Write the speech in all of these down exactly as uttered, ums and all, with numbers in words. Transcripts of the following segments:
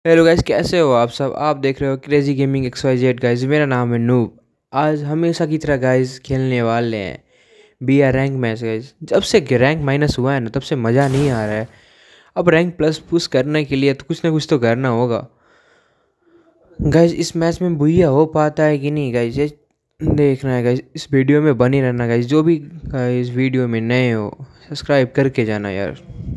Hello guys, कैसे हो आप सब। आप देख रहे हो crazy gaming X Y Z guys. मेरा नाम है नूब। आज हमेशा की तरह गाइस खेलने वाले हैं B R rank match guys. जब से रैंक माइनस हुआ है ना, तब से मज़ा नहीं आ रहा है। अब रैंक प्लस पुश करने के लिए तो कुछ ना कुछ तो करना होगा गाइस। इस मैच में बुइया हो पाता है कि नहीं गाइस, ये देखना है गाइस। इस वीडियो में बने रहना गाइस। जो भी गाइस वीडियो में नए हो, सब्सक्राइब करके जाना यार।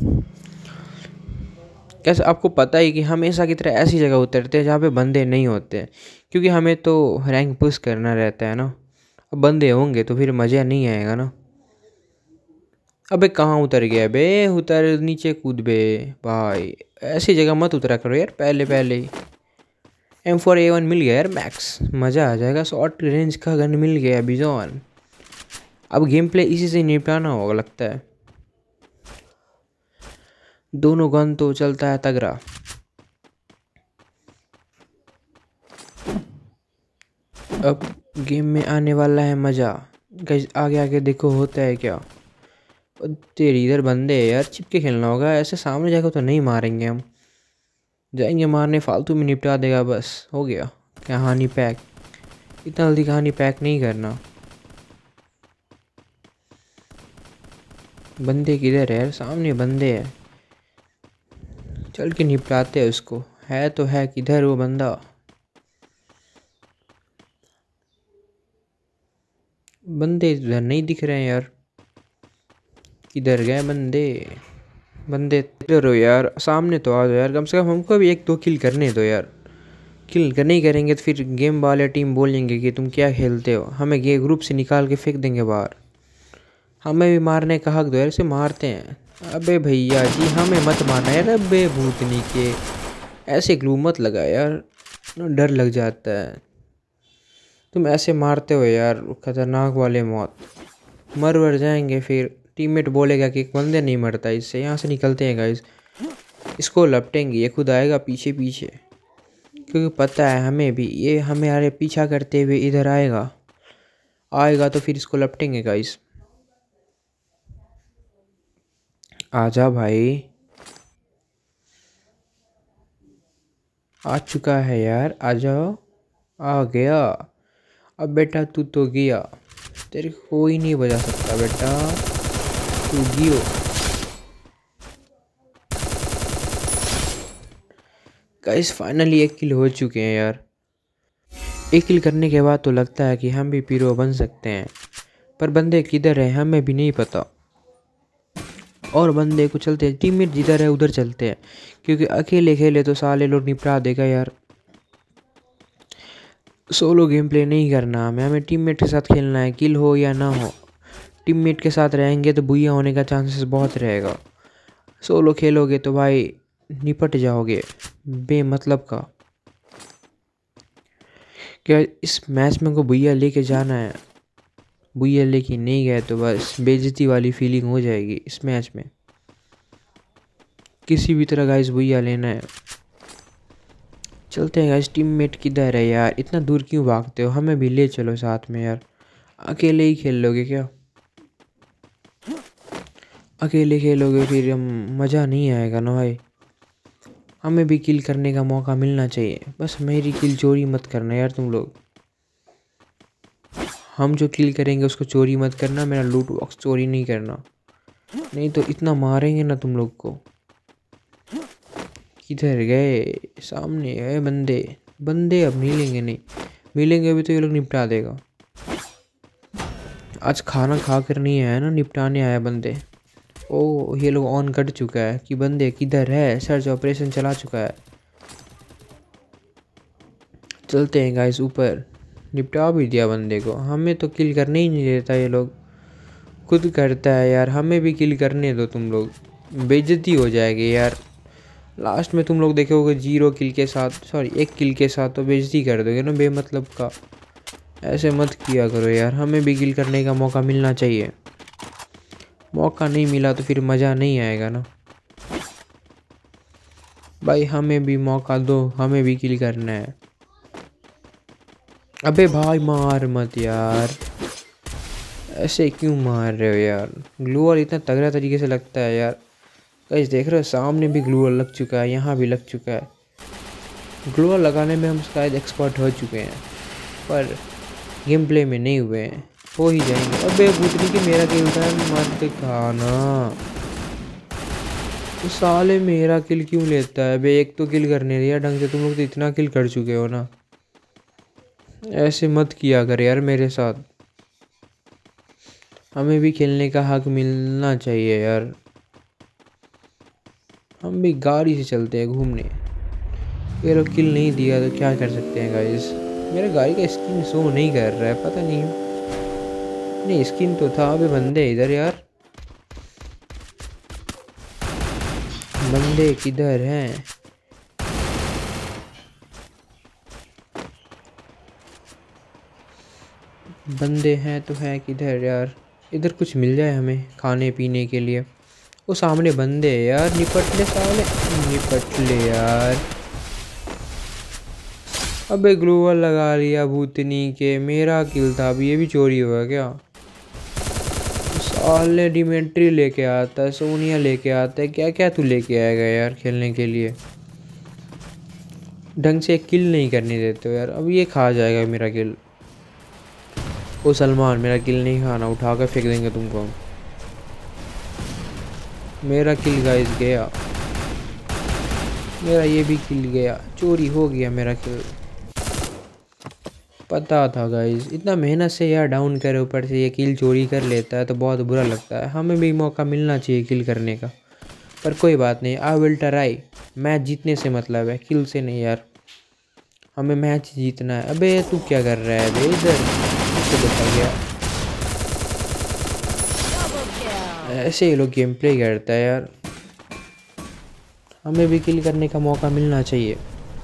कैसे आपको पता ही कि हमेशा की तरह ऐसी जगह उतरते हैं जहाँ पे बंदे नहीं होते, क्योंकि हमें तो रैंक पुश करना रहता है ना। अब बंदे होंगे तो फिर मज़ा नहीं आएगा ना। अबे कहाँ उतर गया बे, उतर नीचे कूद बे भाई। ऐसी जगह मत उतरा करो यार पहले पहले ही। एम फोर ए वन मिल गया यार मैक्स, मज़ा आ जाएगा। शॉर्ट रेंज का गन मिल गया बिजॉन। अब गेम प्ले इसी से निपटाना होगा लगता है। दोनों गन तो चलता है तगड़ा। अब गेम में आने वाला है मज़ा गाइस। आगे आगे देखो होता है क्या। तेरी इधर बंदे है यार, चिपके खेलना होगा। ऐसे सामने जाकर तो नहीं मारेंगे हम। जाएंगे मारने, फालतू में निपटा देगा, बस हो गया कहानी पैक। इतना जल्दी कहानी पैक नहीं करना। बंदे किधर है यार, सामने बंदे है। चल के निपटाते हैं उसको। है तो है किधर वो बंदा। बंदे इधर नहीं दिख रहे हैं यार, किधर गए बंदे। बंदे इधर हो यार, सामने तो आ जाओ यार। कम से कम हमको भी एक दो किल करने दो यार। किल कर नहीं करेंगे तो फिर गेम वाले टीम बोलेंगे कि तुम क्या खेलते हो, हमें ये ग्रुप से निकाल के फेंक देंगे बाहर। हमें भी मारने का हक दो यार, ऐसे मारते हैं। अबे भैया जी हमें मत मारना यार। अबे भूतनी के, ऐसे ग्लू मत लगा यार, डर लग जाता है। तुम ऐसे मारते हो यार, खतरनाक वाले मौत। मर वर जाएंगे फिर टीममेट बोलेगा कि एक बंदे नहीं मरता इससे। यहाँ से निकलते हैं गाइस, इसको लपटेंगे। ये खुद आएगा पीछे पीछे, क्योंकि पता है हमें भी ये हमें अरे पीछा करते हुए इधर आएगा। आएगा तो फिर इसको लपटेंगे गाइस। आजा भाई, आ चुका है यार, आ जाओ। आ गया। अब बेटा तू तो गया, तेरे को कोई नहीं बजा सकता बेटा, तू गियो। गाइस फाइनली एक किल हो चुके हैं यार। एक किल करने के बाद तो लगता है कि हम भी पीरो बन सकते हैं, पर बंदे किधर है हमें भी नहीं पता। और बंदे को चलते हैं, टीममेट जिधर है उधर चलते हैं, क्योंकि अकेले खेले तो साले लोग निपटा देगा यार। सोलो गेम प्ले नहीं करना हमें, हमें टीममेट के साथ खेलना है। किल हो या ना हो, टीममेट के साथ रहेंगे तो बुइया होने का चांसेस बहुत रहेगा। सोलो खेलोगे तो भाई निपट जाओगे बेमतलब का। क्या इस मैच में को बुइया लेके जाना है। बुइया लेके नहीं गए तो बस बेइज्जती वाली फीलिंग हो जाएगी इस मैच में। किसी भी तरह गाइस बुइया लेना है। चलते हैं गाइस। टीममेट किधर है यार, इतना दूर क्यों भागते हो, हमें भी ले चलो साथ में यार। अकेले ही खेल लोगे क्या। अकेले खेलोगे फिर हम मज़ा नहीं आएगा ना भाई। हमें भी किल करने का मौका मिलना चाहिए। बस मेरी किल चोरी मत करना यार तुम लोग। हम जो किल करेंगे उसको चोरी मत करना, मेरा लूट बॉक्स चोरी नहीं करना, नहीं तो इतना मारेंगे ना तुम लोग को। किधर गए, सामने है बंदे। बंदे अब मिलेंगे नहीं, मिलेंगे अभी तो ये लोग निपटा देगा। आज खाना खा कर नहीं आया ना, निपटाने आया बंदे। ओ ये लोग ऑन कर चुका है कि बंदे किधर है, सर्च ऑपरेशन चला चुका है। चलते हैं गाइस ऊपर। निपटा भी दिया बंदे को, हमें तो किल करने ही नहीं देता ये लोग, खुद करता है यार। हमें भी किल करने दो तुम लोग, बेइज्जती हो जाएगी यार। लास्ट में तुम लोग देखोगे जीरो किल के साथ, सॉरी एक किल के साथ, तो बेइज्जती कर दोगे ना बेमतलब का। ऐसे मत किया करो यार, हमें भी किल करने का मौका मिलना चाहिए। मौका नहीं मिला तो फिर मज़ा नहीं आएगा ना भाई। हमें भी मौका दो, हमें भी किल करना है। अबे भाई मार मत यार, ऐसे क्यों मार रहे हो यार। ग्लू वॉल इतना तगड़ा तरीके से लगता है यार। गाइस देख रहे हो सामने भी ग्लू वॉल लग चुका है, यहाँ भी लग चुका है। ग्लोअर लगाने में हम शायद एक्सपर्ट हो चुके हैं, पर गेम प्ले में नहीं हुए हैं। हो ही जाएंगे। अबे भूतनी की मेरा किल था, मत खाना। तो साले मेरा किल क्यों लेता है बे? एक तो किल करने दिया ढंग से, तुम लोग तो इतना किल कर चुके हो ना। ऐसे मत किया कर यार मेरे साथ। हमें भी खेलने का हक मिलना चाहिए यार। हम भी गाड़ी से चलते हैं घूमने। ये लोग किल नहीं दिया तो क्या कर सकते हैं गाइस। मेरे गाड़ी का स्किन शो नहीं कर रहा है, पता नहीं। नहीं स्किन तो था। अबे बंदे इधर यार, बंदे किधर हैं? बंदे हैं तो है किधर यार? इधर कुछ मिल जाए हमें खाने पीने के लिए। वो सामने बंदे हैं यार, निपट ले साले, निपट ले यार। अबे ग्लोवल लगा लिया भूतनी के, मेरा किल था। अब ये भी चोरी हुआ क्या? साले डिमेंट्री लेके आता है, सोनिया लेके आता है, क्या क्या तू लेके आएगा यार खेलने के लिए? ढंग से किल नहीं करने देते हो यार। अब ये खा जाएगा मेरा किल। ओ सलमान, मेरा किल नहीं खाना, उठा कर फेंक देंगे तुमको। मेरा किल गाइस गया, मेरा ये भी किल गया। चोरी हो गया मेरा किल। पता था गाइस, इतना मेहनत से यार डाउन करे, ऊपर से ये किल चोरी कर लेता है तो बहुत बुरा लगता है। हमें भी मौका मिलना चाहिए किल करने का, पर कोई बात नहीं। I will try. मैच जीतने से मतलब है, किल से नहीं यार। हमें मैच जीतना है। अबे तू क्या कर रहा है बे? इधर इसको देखा गया। ऐसे ये लोग गेम प्ले करता है यार। हमें भी किल करने का मौका मिलना चाहिए।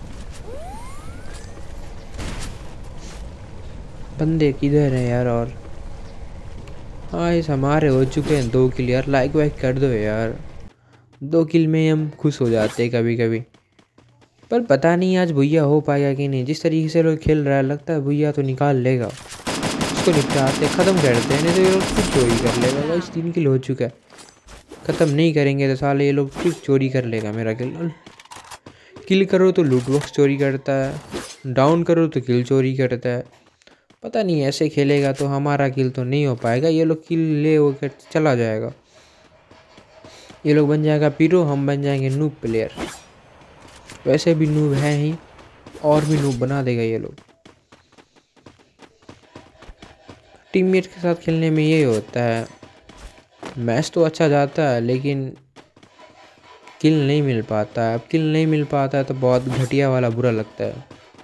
बंदे किधर हैं यार? और हाँ इस हमारे हो चुके हैं दो किल यार। लाइक वाइक कर दो यार, दो किल में हम खुश हो जाते हैं कभी कभी। पर पता नहीं आज भैया हो पाएगा कि नहीं। जिस तरीके से लोग खेल रहा है, लगता है भैया तो निकाल लेगा। उसको निपटाते ख़त्म करते हैं, नहीं तो ये लोग फिर चोरी कर लेगा। बस तीन किल हो चुका है, ख़त्म नहीं करेंगे तो साले ये लोग फिर चोरी कर लेगा मेरा किल। किल करो तो लूट बॉक्स चोरी करता है, डाउन करो तो किल चोरी करता है। पता नहीं ऐसे खेलेगा तो हमारा किल तो नहीं हो पाएगा। ये लोग किल ले वो कर चला जाएगा। ये लोग बन जाएगा पीरो, हम बन जाएंगे नूब प्लेयर। वैसे भी नूब है ही, और भी नूब बना देगा ये लोग। टीममेट के साथ खेलने में ये होता है, मैच तो अच्छा जाता है लेकिन किल नहीं मिल पाता है। अब किल नहीं मिल पाता है तो बहुत घटिया वाला बुरा लगता है।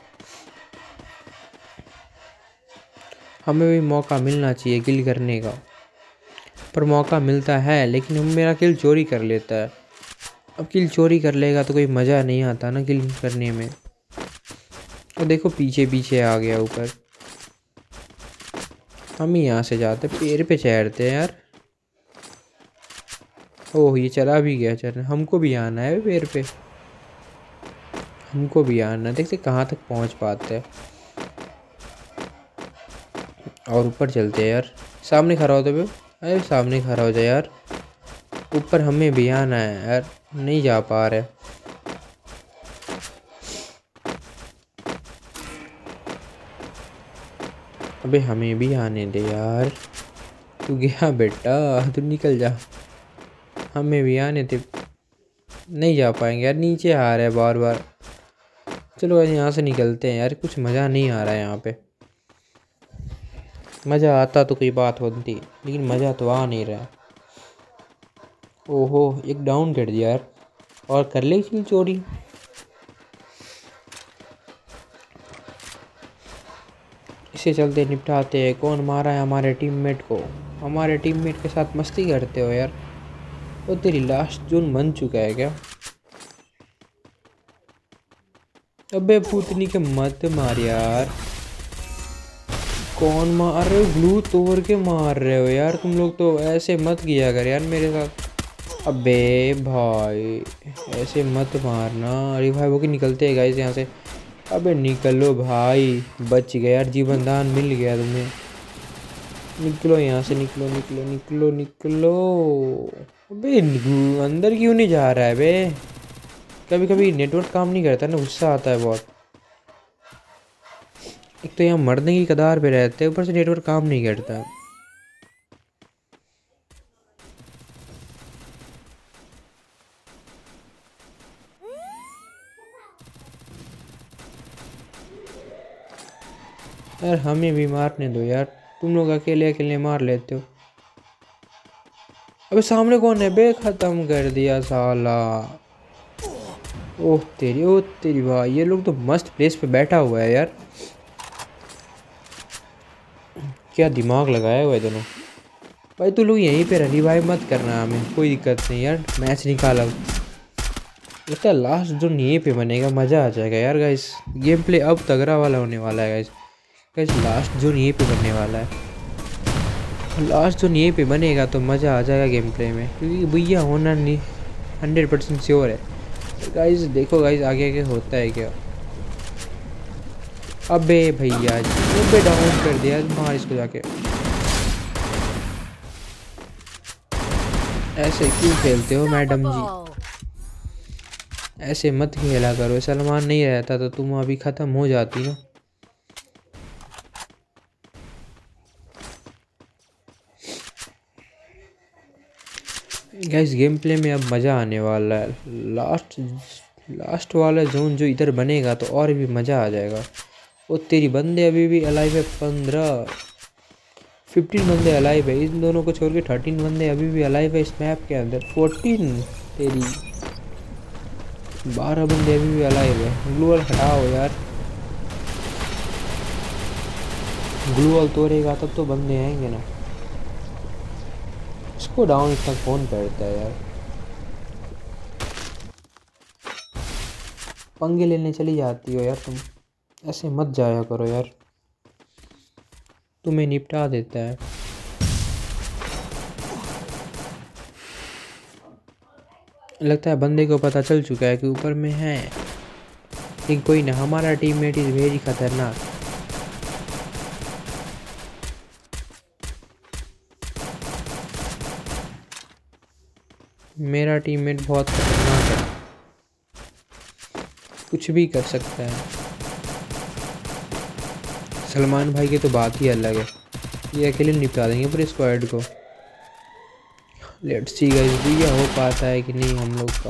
हमें भी मौका मिलना चाहिए किल करने का, पर मौका मिलता है लेकिन हम मेरा किल चोरी कर लेता है। अब किल चोरी कर लेगा तो कोई मज़ा नहीं आता ना किल करने में। और देखो पीछे पीछे आ गया ऊपर। हम ही यहाँ से जाते, पेड़ पे चढ़ते हैं यार। ओह ये चला भी गया चढ़ने। हमको भी आना है पेड़ पे, हमको भी आना। देखते कहाँ तक पहुँच पाते हैं। और ऊपर चलते हैं यार। सामने खड़ा होते हुए, अरे सामने खड़ा हो जाए यार। ऊपर हमें भी आना है यार, नहीं जा पा रहे। अबे हमें भी आने दे यार। तू गया बेटा, तू निकल जा। हमें भी आने दे, नहीं जा पाएंगे यार। नीचे आ रहा है बार बार। चलो यहाँ से निकलते हैं यार, कुछ मज़ा नहीं आ रहा है यहाँ पे। मज़ा आता तो कोई बात होती, लेकिन मज़ा तो आ नहीं रहा। ओहो एक डाउन कर दिया यार। और कर ले किल चोरी। इसे चलते निपटाते हैं। कौन मारा है हमारे टीममेट को? हमारे टीममेट के साथ मस्ती करते हो यार। वो तेरी लास्ट जोन बन चुका है क्या? अबे भूतनी के मत मार यार। कौन मार रहे हो? ग्लू तोड़ के मार रहे हो यार तुम लोग तो। ऐसे मत किया कर यार मेरे साथ। अबे भाई ऐसे मत मारना। रिवाइव होके निकलते हैं गाइस यहाँ से। अबे निकलो भाई, बच गया यार, जीवन दान मिल गया तुम्हें। निकलो यहाँ से, निकलो निकलो निकलो निकलो। अबे अंदर क्यों नहीं जा रहा है बे? कभी कभी नेटवर्क काम नहीं करता ना, गुस्सा आता है बहुत। एक तो यहाँ मरने की कगार पे रहते हैं, ऊपर से नेटवर्क काम नहीं करता। यार हमें भी मारने दो यार, तुम लोग अकेले अकेले मार लेते हो। अबे सामने कौन है बे? खत्म कर दिया साला। ओह तेरी ओह तेरी भाई, ये लोग तो मस्त प्लेस पे बैठा हुआ है यार। क्या दिमाग लगाया हुआ है दोनों। भाई तू लोग यहीं पे रिवाइव मत करना, हमें कोई दिक्कत नहीं यार, मैच निकाला। लगता है लास्ट जोन यहीं पे बनेगा, मज़ा आ जाएगा यार गाइस। गेम प्ले अब तगड़ा वाला होने वाला है गाइस। गाइस लास्ट जोन यहीं पे बनने वाला है। लास्ट जोन यहीं पे बनेगा तो मज़ा आ जाएगा गेम प्ले में, क्योंकि भैया होना नहीं हंड्रेड परसेंट श्योर है। तो गाइस देखो गाइस आगे आगे होता है क्या। अबे भैया अबे डाउन कर दिया, मार इसको जाके। ऐसे क्यों खेलते हो मैडम जी? ऐसे मत खेला करो, सलमान नहीं रहता तो तुम अभी ख़त्म हो जाती ना। गाइस गेम प्ले में अब मज़ा आने वाला है। लास्ट लास्ट वाला जोन जो इधर बनेगा तो और भी मज़ा आ जाएगा। वो तेरी बंदे अभी भी अलाइव है, पंद्रह फिफ्टीन बंदे अलाइव है। इन दोनों को छोड़ के थर्टीन बंदे अभी भी अलाइव है इस मैप के अंदर। फोर्टीन तेरी बारह बंदे अभी भी अलाइव है। ग्लू वॉल हटाओ यार, ग्लू वॉल तोड़ेगा तब तो बंदे आएंगे ना। इसको डाउन इतना कौन करता है यार? पंगे लेने चली जाती हो यार तुम, ऐसे मत जाया करो यार, तुम्हें निपटा देता है। लगता है बंदे को पता चल चुका है कि ऊपर में है, लेकिन कोई ना, हमारा टीममेट इज वेरी खतरनाक। मेरा टीममेट बहुत खतरनाक है, कुछ भी कर सकता है। सलमान भाई की तो बात ही अलग है, ये अकेले निपटा देंगे पूरे स्क्वाड को। लेट्स सी गाइस भैया हो पाता है कि नहीं हम लोग का।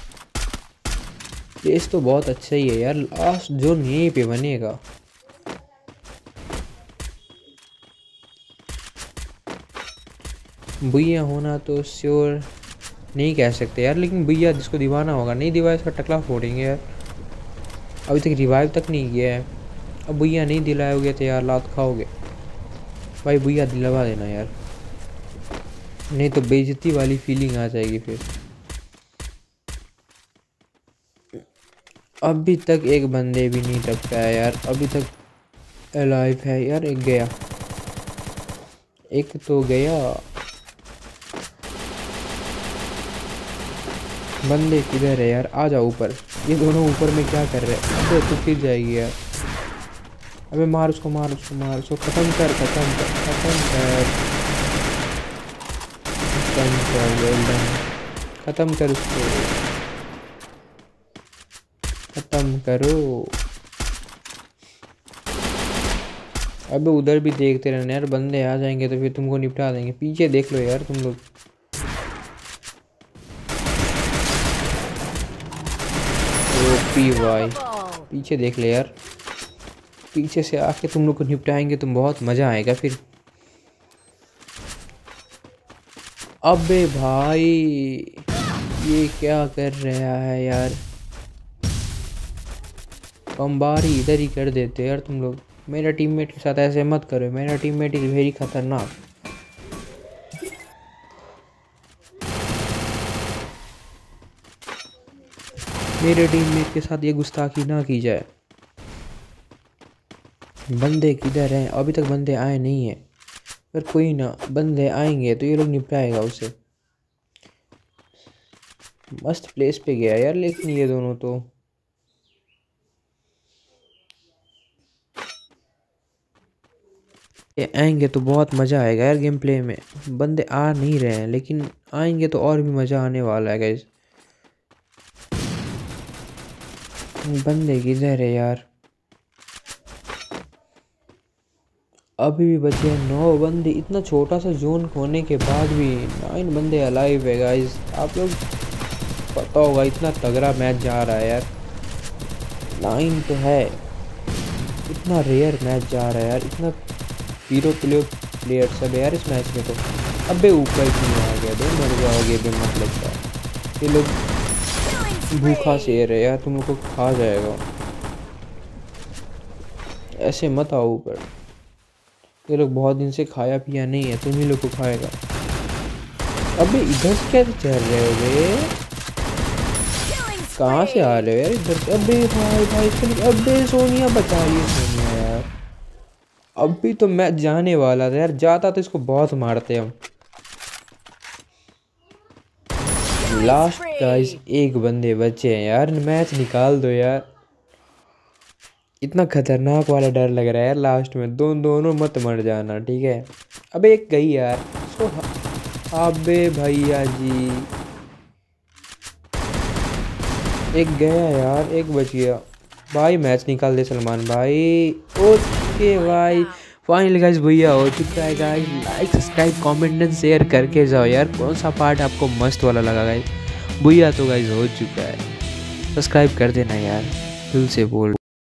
प्लेस तो बहुत अच्छा ही है यार, लास्ट जोन यहीं पे बनेगा। भैया होना तो श्योर नहीं कह सकते यार, लेकिन भैया जिसको दिवाना होगा नहीं दिवाया इसका टकला फोड़ेंगे यार। अभी तक रिवाइव तक नहीं किया है, अब भैया नहीं दिलाओगे तो यार लात खाओगे। भाई भैया दिलवा देना यार, नहीं तो बेइज्जती वाली फीलिंग आ जाएगी फिर। अभी तक एक बंदे भी नहीं टपका है यार, अभी तक अलाइव है यार। एक गया, एक तो गया। बंदे किधर है यार? आ जाओ ऊपर। ये दोनों ऊपर में क्या कर रहे हैं? अबे तो फिर जाएगी यार। अबे मार उसको, मार उसको, मार उसको, खत्म कर खत्म कर खत्म कर खत्म कर वेल्डन, खत्म कर उसको, खत्म करो। अबे उधर भी देखते रहना यार, बंदे आ जाएंगे तो फिर तुमको निपटा देंगे। पीछे देख लो यार तुम लोग। ओपी भाई पीछे देख ले यार, पीछे से आके तुम लोग को निपटाएंगे, तुम बहुत मज़ा आएगा फिर। अबे भाई ये क्या कर रहा है यार? बमबारी इधर ही कर देते यार तुम लोग। मेरा टीममेट के साथ ऐसे मत करो, मेरा टीममेट इज वेरी खतरनाक। मेरे टीममेट के साथ ये गुस्ताखी ना की जाए। बंदे किधर हैं? अभी तक बंदे आए नहीं हैं, पर कोई ना, बंदे आएंगे तो ये लोग निपटाएगा उसे। मस्त प्लेस पे गया यार, लेकिन ये दोनों तो ये आएंगे तो बहुत मज़ा आएगा यार गेम प्ले में। बंदे आ नहीं रहे हैं, लेकिन आएंगे तो और भी मज़ा आने वाला है गाइस। बंदे किधर है यार? अभी भी बचे हैं नौ बंदे। इतना छोटा सा जोन होने के बाद भी नाइन बंदे अलाइव है गाइस। आप लोग पता होगा इतना तगड़ा मैच जा रहा है यार। नाइन तो है, इतना रेयर मैच जा रहा है यार। इतना हीरो प्लेयर प्लेयर सब यार इस मैच में तो। अबे ऊपर क्यों आ गया? दो मर जाओगे बे, मत लगता है। ये लोग भूखा शेर है यार, तुम लोग को खा जाएगा। ऐसे मत आओ ऊपर, ये लोग बहुत दिन से खाया पिया नहीं है, तुम ही लोग को खाएगा। अबे इधर से कैसे चल रहे हो बे? कहाँ से आ रहे हो यार इधर से? अबे भाई भाई इसके, अबे सोनिया बचा रही है सोनिया यार। अभी तो मैच जाने वाला था यार, जाता तो इसको बहुत मारते हम। लास्ट गाइस एक बंदे बचे हैं यार, मैच निकाल दो यार। इतना खतरनाक वाला डर लग रहा है यार लास्ट में। दोनों दोनों मत मर जाना, ठीक है? अबे एक गई यार। सो अबे भैया जी, एक गया यार, एक बच गया भाई। मैच निकाल दे सलमान भाई। ओके भाई, फाइनल गाइस भैया हो चुका है guys. Like subscribe comment and share करके जाओ यार। कौन सा पार्ट आपको मस्त वाला लगा गाइस? भैया तो गाइस हो चुका है, सब्सक्राइब कर देना यार, दिल से बोल।